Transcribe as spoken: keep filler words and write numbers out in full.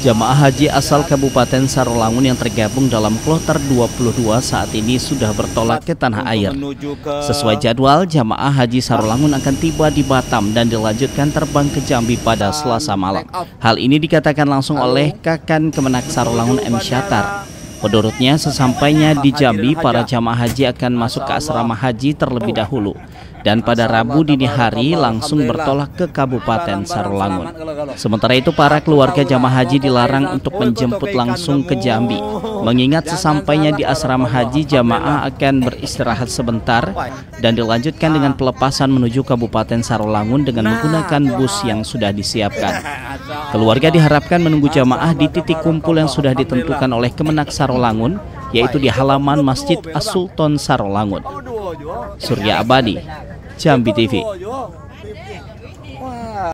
Jamaah haji asal Kabupaten Sarolangun yang tergabung dalam kloter dua puluh dua saat ini sudah bertolak ke tanah air. Sesuai jadwal, jamaah haji Sarolangun akan tiba di Batam dan dilanjutkan terbang ke Jambi pada Selasa malam. Hal ini dikatakan langsung oleh Kakan Kemenak Sarolangun M. Syatar. Menurutnya, sesampainya di Jambi, para jamaah haji akan masuk ke asrama haji terlebih dahulu. Dan pada Rabu dini hari langsung bertolak ke Kabupaten Sarolangun. Sementara itu, para keluarga jamaah haji dilarang untuk menjemput langsung ke Jambi. Mengingat sesampainya di asrama haji, jamaah akan beristirahat sebentar dan dilanjutkan dengan pelepasan menuju Kabupaten Sarolangun dengan menggunakan bus yang sudah disiapkan. Keluarga diharapkan menunggu jamaah di titik kumpul yang sudah ditentukan oleh Kemenak Sarolangun, yaitu di halaman Masjid As-Sultan Sarolangun. Surya Abadi, Jambi T V.